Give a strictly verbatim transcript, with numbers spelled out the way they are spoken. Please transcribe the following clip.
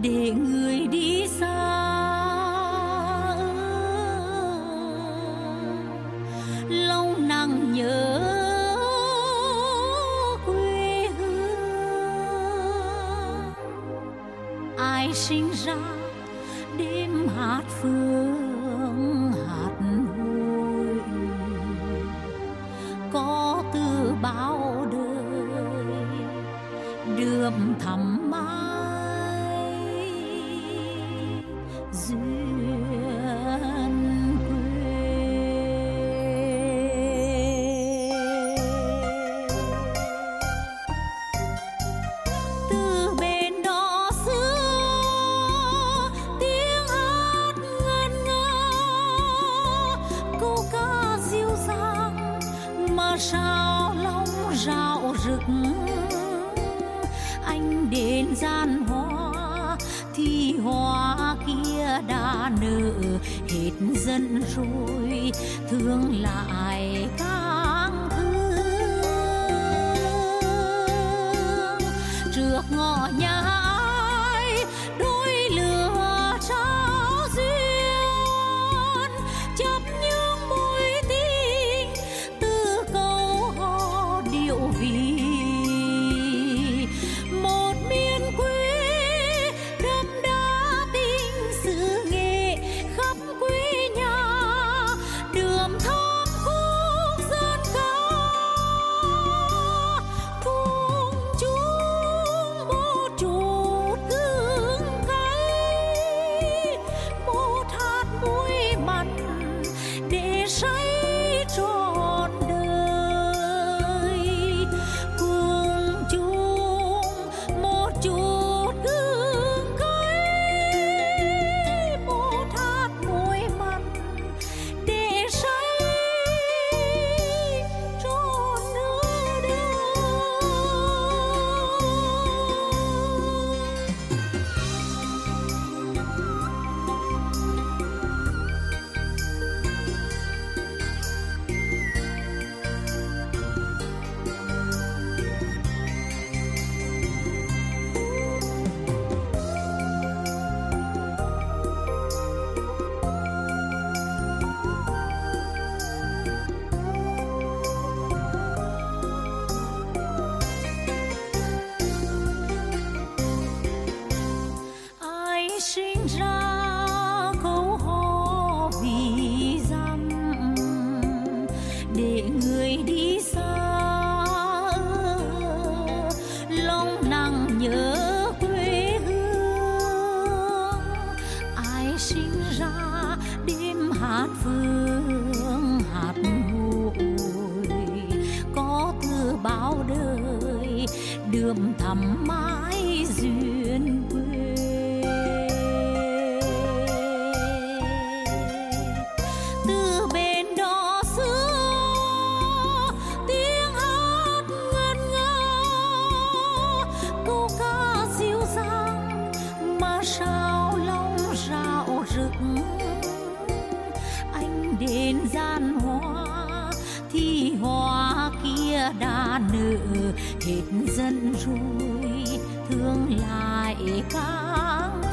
để người đi xa. Lâu nắng nhớ quê hương, ai sinh ra đêm hát phương hát vui, có từ bao đời đượm thắm mãi duyên quê. Từ bên đó xưa tiếng hát ngân nga, câu ca dịu dàng mà sao lòng rạo rực. Anh đến gian hoa thì hoa kia đã nở hết dần rồi, thương lại càng thương. Trước ngõ nhà ai đôi lửa trao duyên, chấp những mối tình từ câu hò điệu vì. Một miền quê đậm đà tình xứ nghệ khắp quê nhà, đượm thắm khúc dân ca cùng chung một chút gương cay, một hạt muối mặn để say trọn đời, cùng chung một chút gương cay, một hạt muối mặn để say trọn đời. Ai sinh ra câu hò vì dăm, để người đi xa lòng nặng nhớ quê hương. Ai sinh ra đêm hát phương hát hồi, có từ bao đời đượm thắm mãi duyên quê. Từ bên đó xưa tiếng hát ngân nga, câu ca dịu dàng mà sao lòng rạo rực. Anh đến gian hoa thì hoa kia đã nở hết dần rồi, thương lại càng